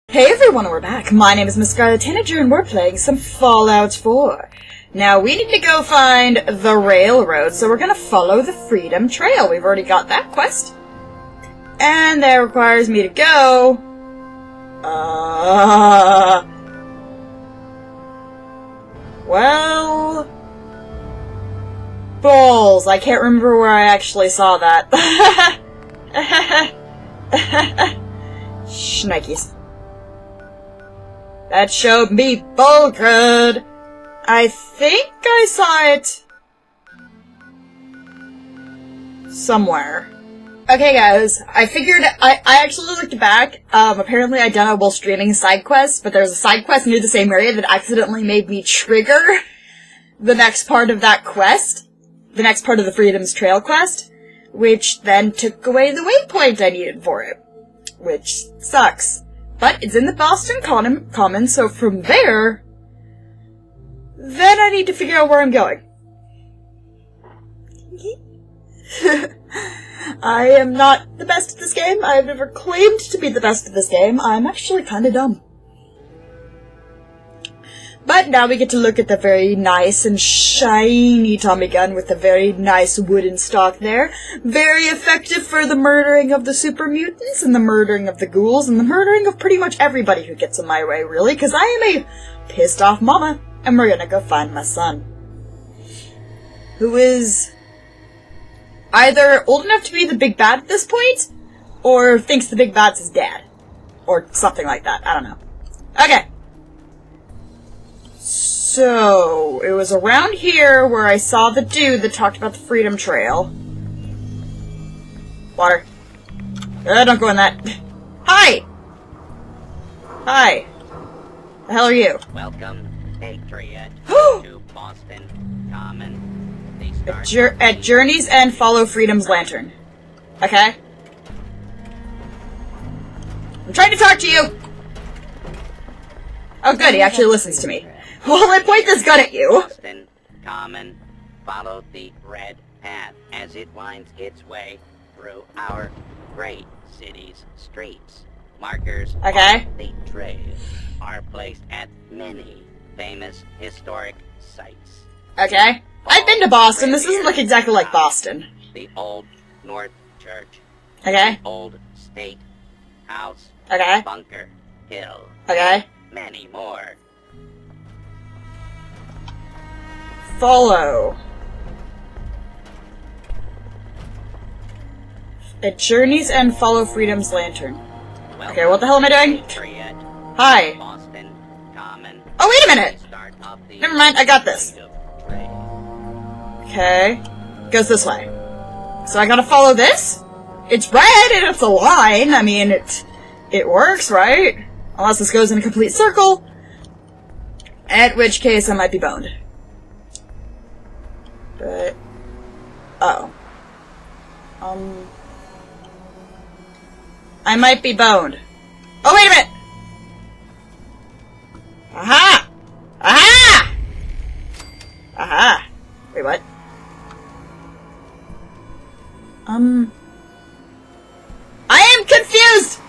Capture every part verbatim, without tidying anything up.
Hey everyone, we're back. My name is Miss Scarlet Tanager and we're playing some Fallout four. Now, we need to go find the railroad, so we're gonna follow the Freedom Trail. We've already got that quest. And that requires me to go... Uh... Well... Balls. I can't remember where I actually saw that. Shnikes. That showed me Bulgrud. I think I saw it somewhere. Okay guys, I figured, I, I actually looked back, um, apparently I'd done a while streaming side quests, but there's a side quest near the same area that accidentally made me trigger the next part of that quest, the next part of the Freedom's Trail quest, which then took away the waypoint I needed for it, which sucks. But it's in the Boston Common, Common, so from there, then I need to figure out where I'm going. I am not the best at this game. I've never claimed to be the best at this game. I'm actually kinda dumb. But now we get to look at the very nice and shiny Tommy gun with a very nice wooden stock there. Very effective for the murdering of the super mutants and the murdering of the ghouls and the murdering of pretty much everybody who gets in my way, really, because I am a pissed off mama, and we're gonna go find my son. Who is either old enough to be the big bad at this point, or thinks the big bad's his dad. Or something like that, I don't know. Okay. So, it was around here where I saw the dude that talked about the Freedom Trail. Water. Uh, don't go in that. Hi! Hi. The hell are you? Welcome, Patriot, to Boston Common. They start At, Jour at Journey's End, follow Freedom's Lantern. Okay? I'm trying to talk to you! Oh good, he actually listens to me. Well, I point this gun at you! Boston Common, follow the red path as it winds its way through our great city's streets. Markers Okay. on the trail are placed at many famous historic sites. Okay. I've been to Boston, this doesn't look exactly like Boston. The Old North Church. Okay? Old State House. Okay? Bunker Hill. Okay? Many more. Follow. At Journey's End, follow Freedom's Lantern. Okay, what the hell am I doing? Patriot, Hi. Boston Common. Oh, wait a minute! Start of the Never mind, I got this. trail. Okay. Goes this way. So I gotta follow this? It's red and it's a line. I mean, it, it works, right? Unless this goes in a complete circle. At which case I might be boned. But... Uh oh. Um... I might be boned. Oh, wait a minute! Aha! Aha! Aha! Wait, what? Um... I am confused!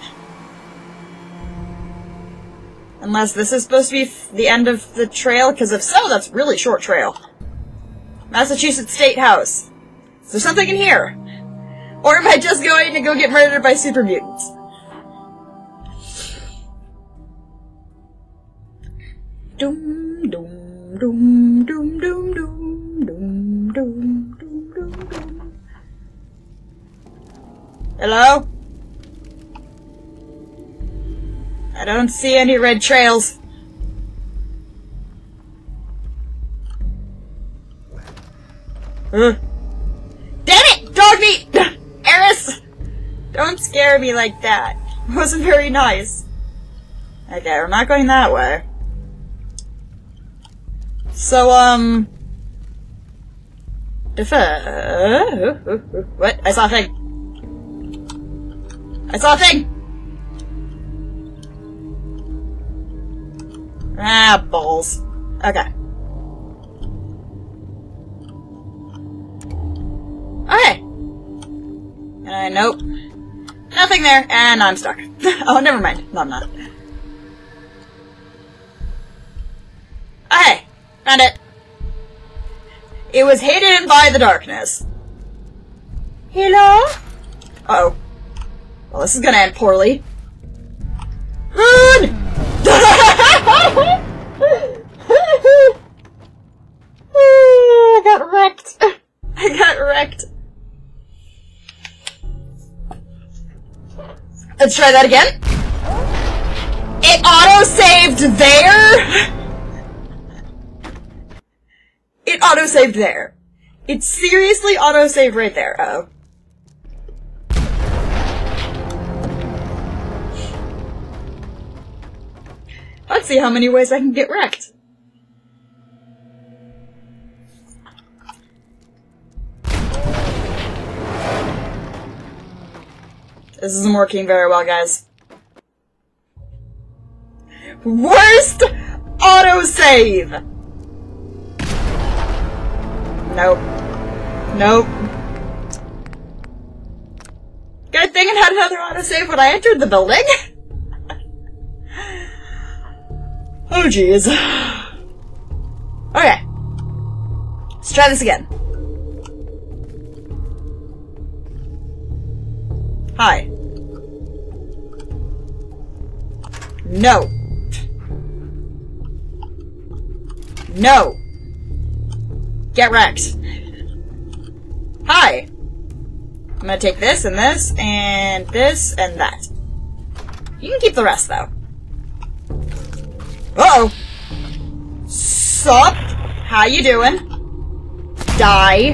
Unless this is supposed to be f the end of the trail, because if so, that's a really short trail. Massachusetts State House. Is there something in here? Or am I just going to go get murdered by super mutants? Doom, doom, doom, doom, doom, doom, doom, doom, doom, doom, doom. Hello? I don't see any red trails. Uh. Damn it! Dog meat! Eris! Don't scare me like that. It wasn't very nice. Okay, we're not going that way. So, um... If, uh... What? I saw a thing. I saw a thing! Ah, balls. Okay. Okay. Uh, nope. Nothing there, and I'm stuck. Oh, never mind. No, I'm not. Found it. It was hidden by the darkness. Hello? Uh-oh. Well, this is gonna end poorly. Run! I got wrecked. I got wrecked. Let's try that again. It auto-saved there! It auto-saved there. It seriously auto-saved right there. Uh-oh. Let's see how many ways I can get wrecked. This isn't working very well, guys. Worst autosave! Nope. Nope. Good thing it had another autosave when I entered the building. Oh, jeez. Okay. Let's try this again. Hi. No. No. Get wrecked. Hi. I'm gonna take this and this and this and that. You can keep the rest, though. Uh-oh. Sup? How you doing? Die.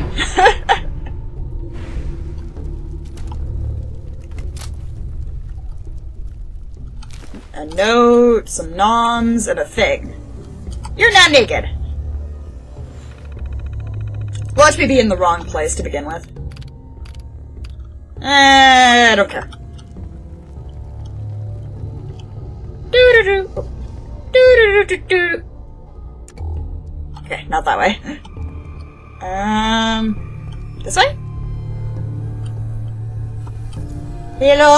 A note, some noms, and a thing. You're not naked. Watch me be in the wrong place to begin with. Uh, I don't care. Doo-doo-doo. Doo-doo-doo-doo-doo. Okay, not that way. Um, this way? Hello?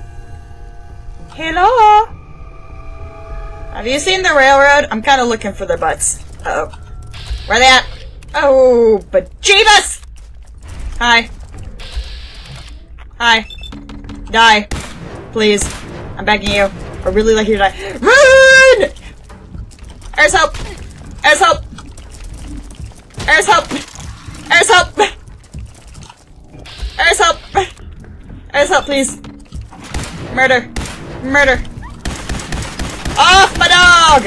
Hello? Have you seen the railroad? I'm kind of looking for their butts. Uh-oh. Where are they at? Oh, bejeebus! Hi. Hi. Die. Please. I'm begging you. I'd really like you to die. Run! Air's help! Air's help! Air's help! Air's help! Air's help! Air's help, please. Murder. Murder. Off my dog!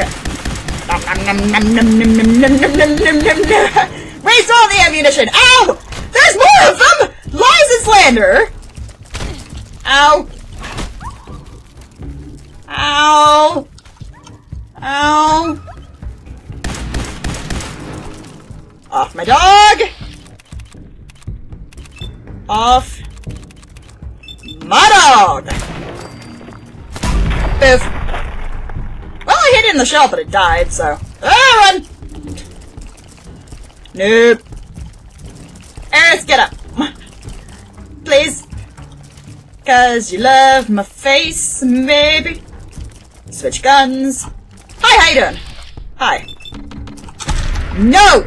Waste all the ammunition! Ow! There's more of them! Lies and slander! Ow! Ow! Ow! Off my dog! Off my dog! Boof. Well, I hit it in the shell, but it died, so... Ah, run! Nope. Eris, get up! Please. Cause you love my face, maybe. Switch guns. Hi, how you doing? Hi. No!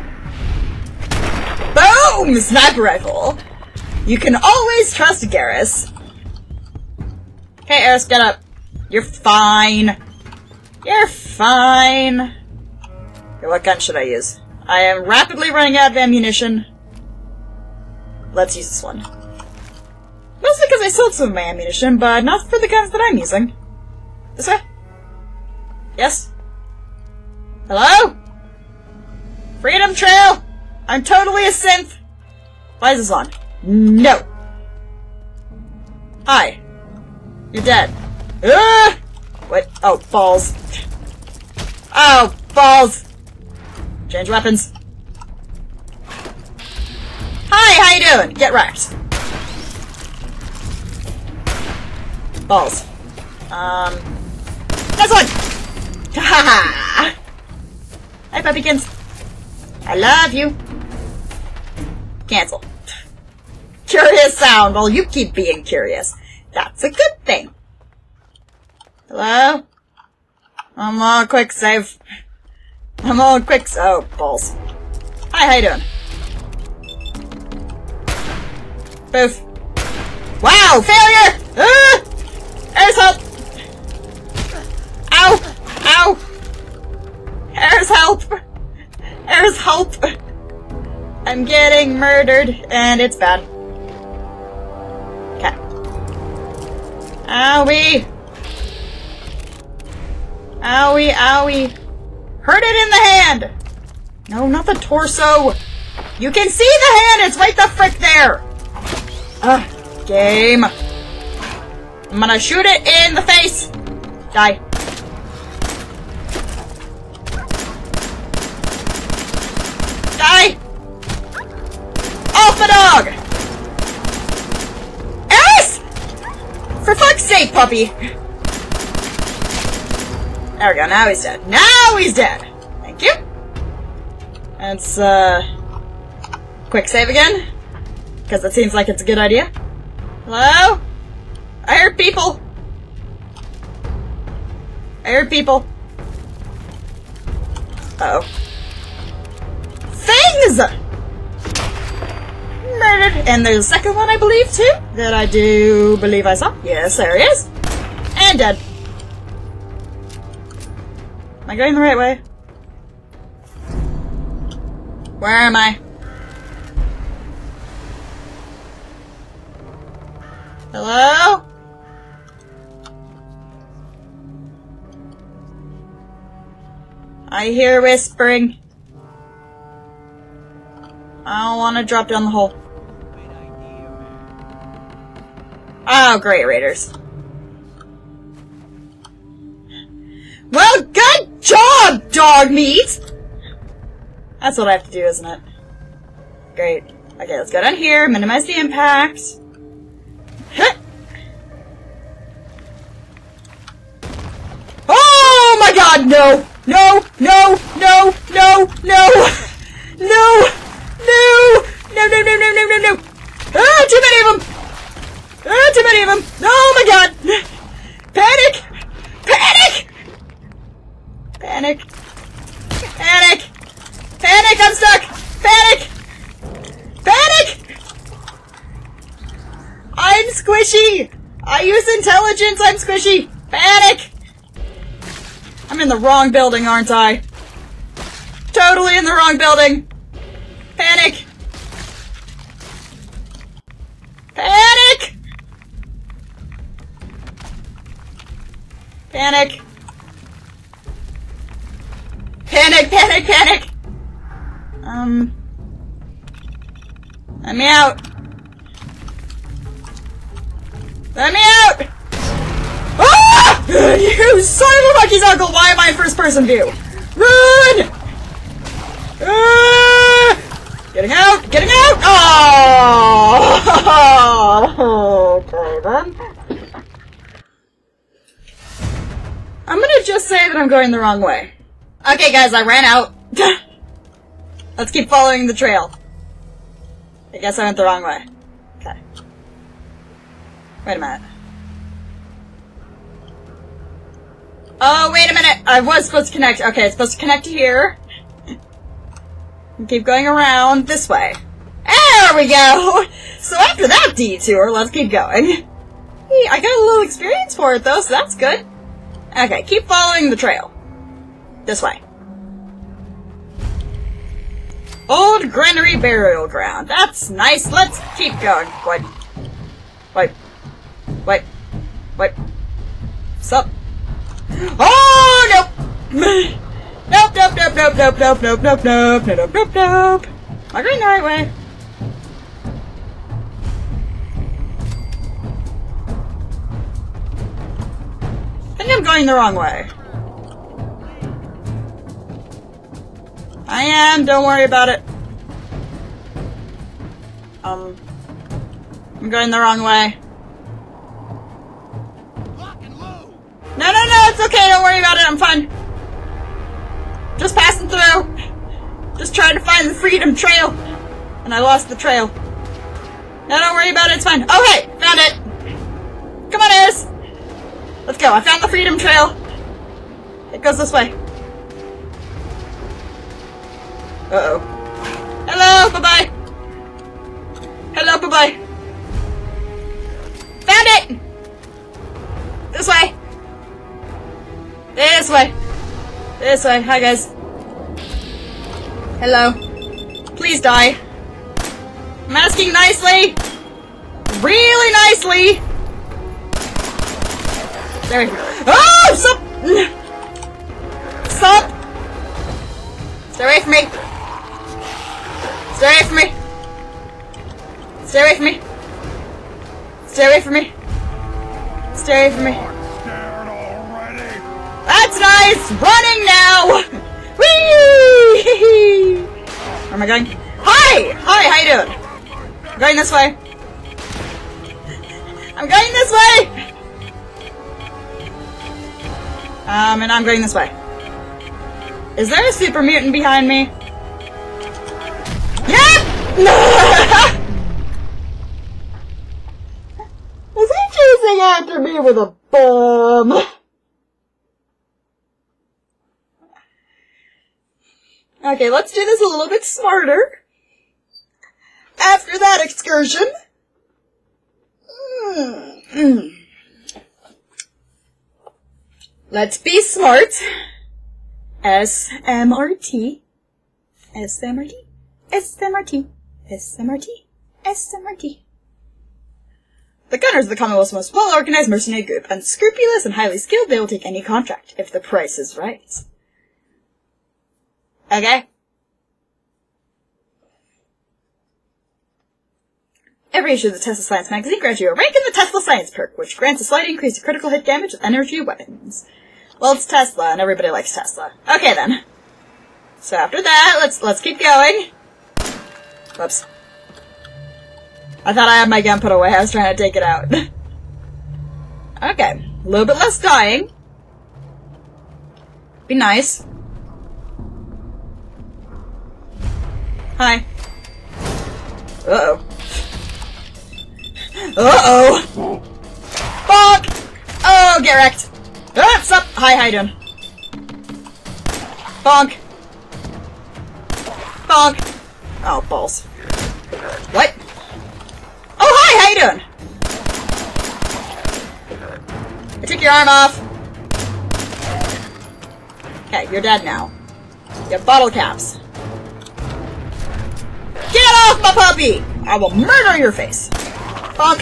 Boom! Sniper rifle. You can always trust Garrus. Okay, Eris, get up. You're fine. You're fine. Okay, what gun should I use? I am rapidly running out of ammunition. Let's use this one. Mostly because I sold some of my ammunition, but not for the guns that I'm using. This way? Yes? Hello? Freedom Trail! I'm totally a synth! Why is this on? No! Hi. You're dead. Ah! What? Oh, balls. Oh, balls! Change weapons. Hi, how you doing? Get wrecked. Balls. Um... This one! Ha-ha-ha! Hi, puppykins. I love you. Cancel. Curious sound. Well, you keep being curious. That's a good thing. Hello? One more quick save. I'm all quick. Oh, balls. Hi, how you doing? Boof. Wow, failure! Ah! There's help! Ow! Ow! There's help! There's help! I'm getting murdered, and it's bad. Okay. Owie! Owie, owie. Hurt it in the hand! No, not the torso! You can see the hand! It's right the frick there! Ugh, game. I'm gonna shoot it in the face! Die. Die! Alpha dog! Yes! For fuck's sake, puppy! There we go, now he's dead. Now he's dead! Thank you. Let's, uh... quick save again. Because it seems like it's a good idea. Hello? I heard people! I heard people. Uh-oh. Things! Murdered! And there's a second one, I believe, too, that I do believe I saw. Yes, there he is. And dead. Am I going the right way? Where am I? Hello? I hear whispering. I don't want to drop down the hole. Oh, great, Raiders. Well, good job, dog meat! That's what I have to do, isn't it? Great. Okay, let's go down here, minimize the impact. Oh my god, no! No! No! No! No! No! No! No! No, no, no, no, no, no, no! Ah, too many of them! Ah, too many of them! Oh my god! Panic! Panic! Panic! Panic! Panic! I'm stuck! Panic! Panic! I'm squishy! I use intelligence, I'm squishy! Panic! I'm in the wrong building, aren't I? Totally in the wrong building! Panic! Panic! Panic! Panic, panic, panic! Um... Let me out! Let me out! Ah! You son of a monkey's uncle! Why am I in first person view? Run! Ah! Getting out! Getting out! Oh! Okay then. I'm gonna just say that I'm going the wrong way. Okay guys, I ran out. Let's keep following the trail. I guess I went the wrong way. Okay. Wait a minute. Oh, wait a minute! I was supposed to connect. Okay, it's supposed to connect to here. And keep going around this way. There we go! So after that detour, let's keep going. Hey, I got a little experience for it though, so that's good. Okay, keep following the trail. This way. Old Granary Burial Ground. That's nice. Let's keep going. Wait. Wait. Wait. Wait. Sup? Oh, nope! Nope, nope, nope, nope, nope, nope, nope, nope, nope, nope, nope, nope. Am I going the right way? I think I'm going the wrong way. I am, don't worry about it. Um, I'm going the wrong way. No, no, no, it's okay, don't worry about it, I'm fine. Just passing through. Just trying to find the freedom trail. And I lost the trail. No, don't worry about it, it's fine. Okay, found it. Come on, Eris. Let's go, I found the freedom trail. It goes this way. Uh-oh. Hello, bye-bye! Hello, bye-bye! Found it! This way! This way! This way. Hi, guys. Hello. Please die. I'm asking nicely! Really nicely! There we go. Oh! Stop! Stop! Stay away from me! Stay away from me! Stay away from me! Stay away from me! Stay away from me! That's nice! Running now! Whee! Where am I going? Hi! Hi, how you doing? I'm going this way. I'm going this way! Um, and I'm going this way. Is there a super mutant behind me? Yep! Is he chasing after me with a bomb? Okay, let's do this a little bit smarter. After that excursion. Mm. Let's be smart. S M R T. S M R T. S M R T. S M R T. S M R T. The Gunners are the Commonwealth's most well-organized mercenary group. Unscrupulous and highly skilled, they will take any contract, if the price is right. Okay? Every issue of the Tesla Science magazine grants you a rank in the Tesla Science perk, which grants a slight increase to critical hit damage with energy weapons. Well, it's Tesla, and everybody likes Tesla. Okay, then. So after that, let's let's keep going. Whoops. I thought I had my gun put away. I was trying to take it out. Okay. A little bit less dying. Be nice. Hi. Uh-oh. Uh-oh! Bonk! Oh, get wrecked! Ah, stop! Hi, how you doing? Bonk! Bonk! Oh, balls. What? Oh, hi! How you doing? I took your arm off. Okay, you're dead now. You have bottle caps. Get off my puppy! I will murder your face. Bonk.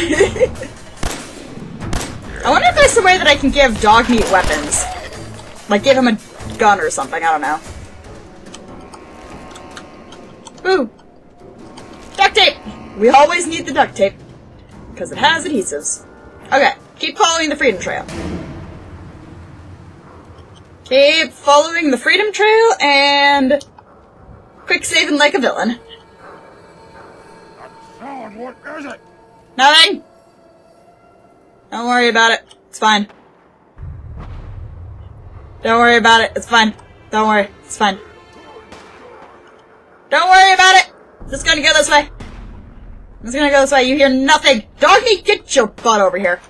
I wonder if there's some way that I can give dog meat weapons. Like give him a gun or something, I don't know. Ooh. Duct tape! We always need the duct tape. Because it has adhesives. Okay, keep following the Freedom Trail. Keep following the Freedom Trail and... quick saving like a villain. What is it? Nothing! Don't worry about it. It's fine. Don't worry about it. It's fine. Don't worry. It's fine. Don't worry about it! I'm just gonna go this way. I'm just gonna go this way. You hear nothing! Dog meat, get your butt over here.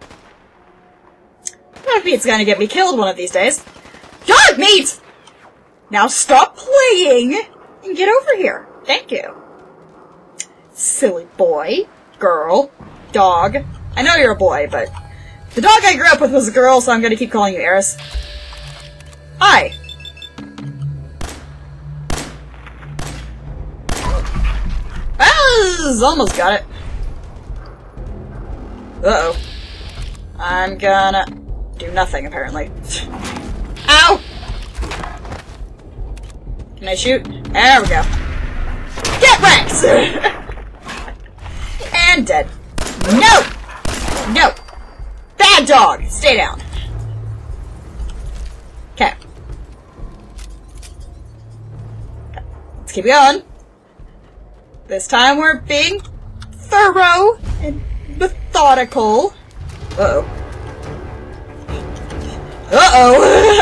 Dog meat's gonna get me killed one of these days. Dog meat! Now stop playing and get over here. Thank you. Silly boy, girl, dog. I know you're a boy, but the dog I grew up with was a girl, so I'm gonna keep calling you Eris. Hi. Ah, almost got it. Uh-oh. I'm gonna do nothing, apparently. Ow! Can I shoot? There we go. Get wrecked! And dead. No! No! Bad dog! Stay down. Okay. Let's keep going. This time we're being thorough and methodical. Uh-oh. Uh-oh!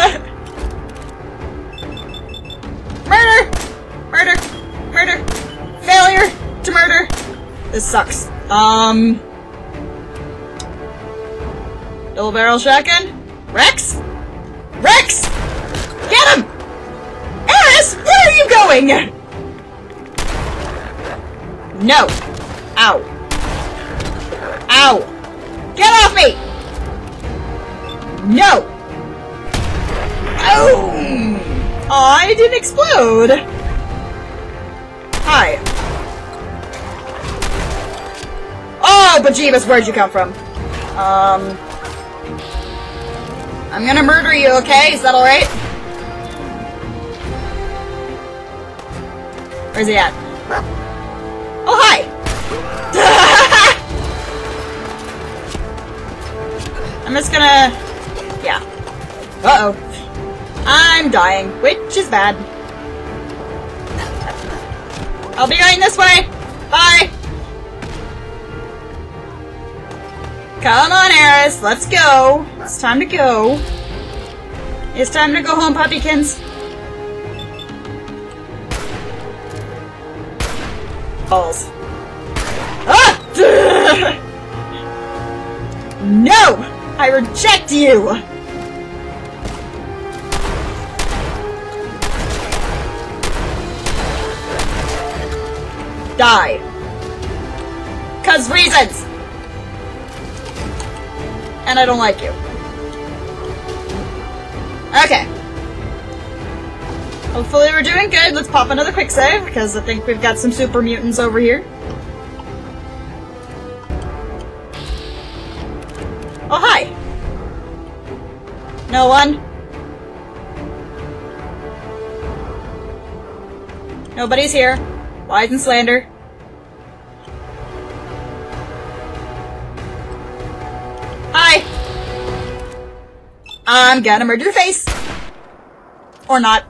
Murder! Murder! Murder! Failure to murder! This sucks. Um... Double barrel shotgun? Rex? Rex! Get him! Eris! Where are you going? doing? No. Ow. Ow. Get off me! No! Oh! I didn't explode! Hi. Oh, bejeebus, where'd you come from? Um... I'm gonna murder you, okay? Is that alright? Where's he at? Oh, hi! I'm just gonna... Yeah. Uh-oh. I'm dying, which is bad. I'll be going this way! Bye! Come on, Eris, let's go! It's time to go. It's time to go home, puppykins. Balls. Ah! No! I reject you! Die. 'Cause reasons! And I don't like you. Okay. Hopefully we're doing good. Let's pop another quick save, because I think we've got some super mutants over here. Oh, hi! No one? Nobody's here. Lies and slander. Hi! I'm gonna murder your face! Or not.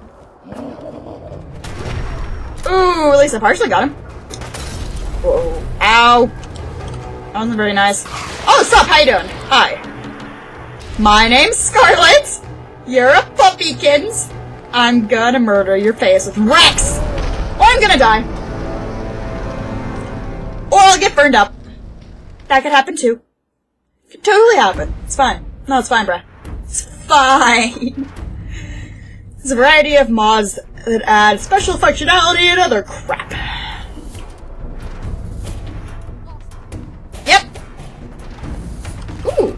Ooh, at least I partially got him. Whoa. Ow. That wasn't very nice. Oh, sup, how you doing? Hi. My name's Scarlet. You're a puppykins. I'm gonna murder your face with Rex! Or I'm gonna die. Or I'll get burned up. That could happen too. Could totally happen. It's fine. No, it's fine, bruh. It's fine. There's a variety of mods that add special functionality and other crap. Yep. Ooh.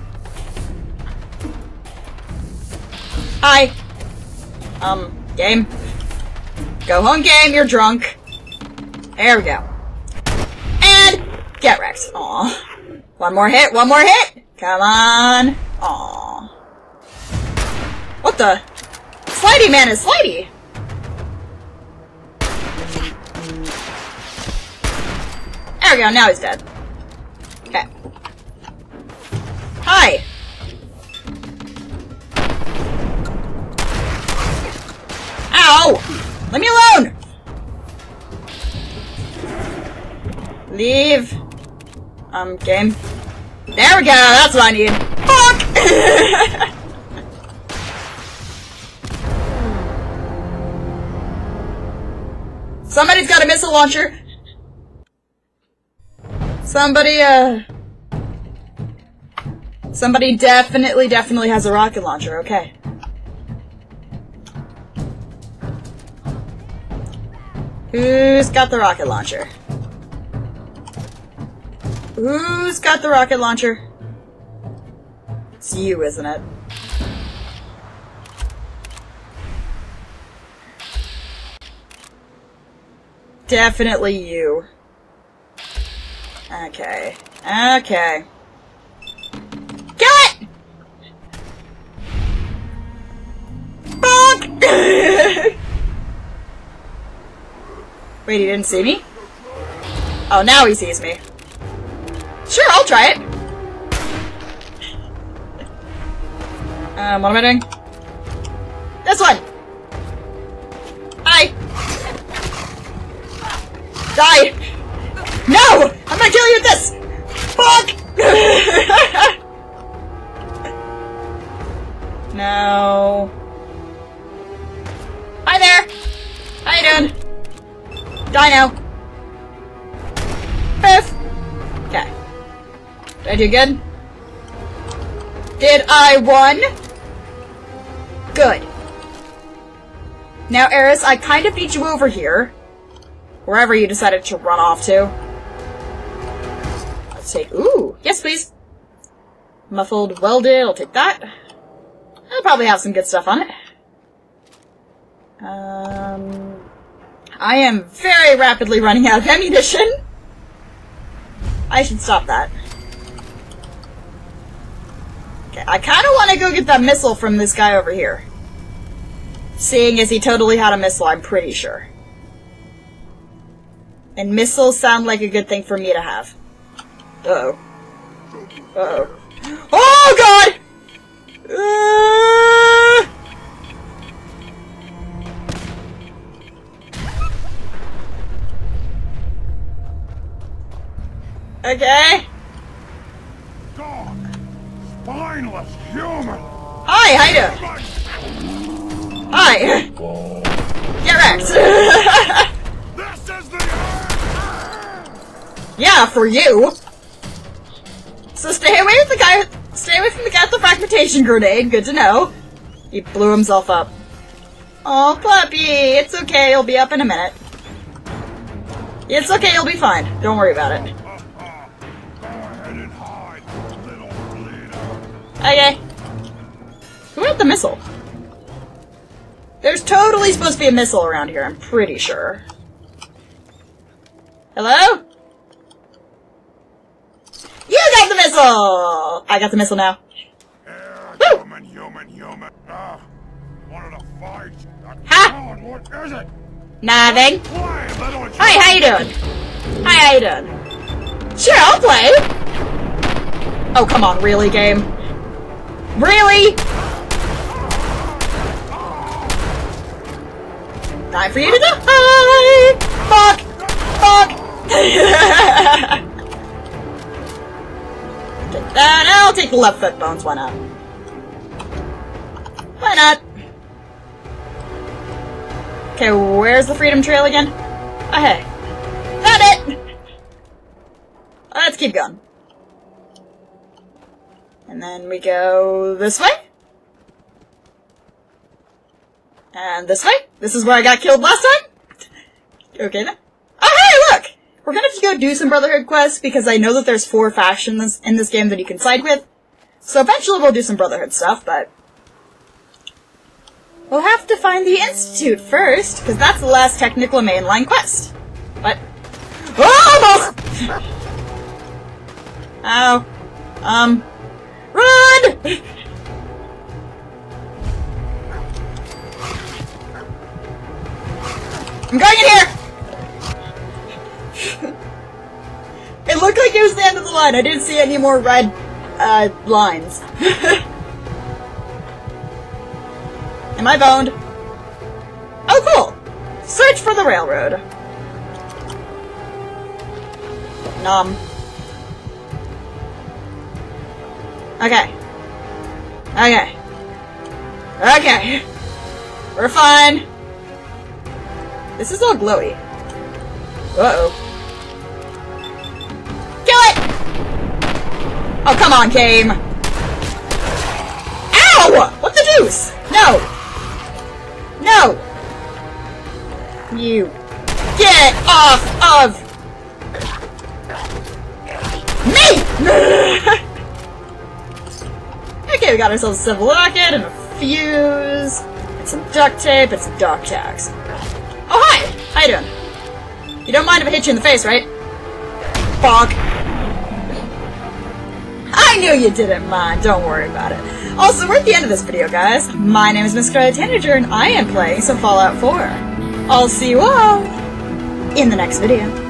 Hi. Um, game. Go home, game. You're drunk. There we go. And get wrecked. Aw. One more hit. One more hit. Come on. Aw. What the? Slidey man is slidey. There we go. Now he's dead. Okay. Hi. Ow! Leave me alone! Leave. Um, game. There we go! That's what I need. Fuck! Somebody's got a missile launcher. Somebody, uh... Somebody definitely, definitely has a rocket launcher. Okay. Who's got the rocket launcher? Who's got the rocket launcher? It's you, isn't it? Definitely you. Okay. Okay. Kill it! Fuck! Wait, he didn't see me? Oh, now he sees me. Sure, I'll try it. Um, what am I doing? This one! Hi! Die! No! I'm gonna kill you with this! Fuck! No. Hi there! How you doing? Die now. Poof! Okay. Did I do good? Did I won? Good. Now, Eris, I kind of need you over here. Wherever you decided to run off to. Let's take... Ooh! Yes, please! Muffled, welded, I'll take that. I'll probably have some good stuff on it. Um... I am very rapidly running out of ammunition. I should stop that. Okay, I kind of want to go get that missile from this guy over here. Seeing as he totally had a missile, I'm pretty sure. And missiles sound like a good thing for me to have. Uh-oh. Uh-oh. Oh, God! Uh... Okay. Dog. Spineless human. Hi, how you doing? Hi. Get wrecked. This is the Yeah, for you. So stay away with the guy. Stay away from the guy with the fragmentation grenade. Good to know. He blew himself up. Oh, puppy. It's okay. He'll be up in a minute. It's okay. He'll be fine. Don't worry about it. Okay. Who had the missile? There's totally supposed to be a missile around here, I'm pretty sure. Hello? You got the missile! I got the missile now. Yeah, Woo! human, human, human. Ah, wanted to fight. Ha! What is it? Nothing. Play, little Hi, how you doing? Hi, how you doing? Sure, I'll play. Oh, come on, really, game? Really? Time for you to die! Fuck! Fuck! Take that. I'll take the left foot bones. Why not? Why not? Okay, where's the freedom trail again? Oh, hey. Found it! Let's keep going. And then we go this way. And this way. This is where I got killed last time. Okay then. Oh hey, look! We're gonna have to go do some Brotherhood quests because I know that there's four factions in this game that you can side with. So eventually we'll do some Brotherhood stuff, but we'll have to find the Institute first, because that's the last technical mainline quest. But oh! Ow. Um. Run! I'm going in here! It looked like it was the end of the line. I didn't see any more red, uh, lines. Am I boned? Oh, cool! Search for the railroad. Nom. Okay. Okay. Okay. We're fine. This is all glowy. Uh-oh. Kill it! Oh, come on, game. Ow! What the deuce? No! No! You get off of me! Okay, we got ourselves a civil rocket and a fuse, and some duct tape, and some dog tags. Oh, hi! How you doing? You don't mind if I hit you in the face, right? Fuck. I knew you didn't mind, don't worry about it. Also, we're at the end of this video, guys. My name is Miss Scarlet Tanager, and I am playing some Fallout four. I'll see you all in the next video.